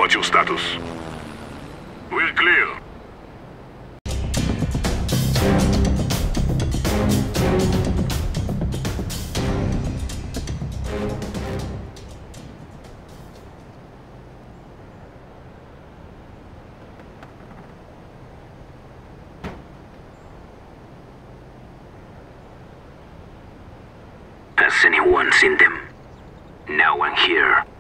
What's your status? We're clear. Has anyone seen them? No one here.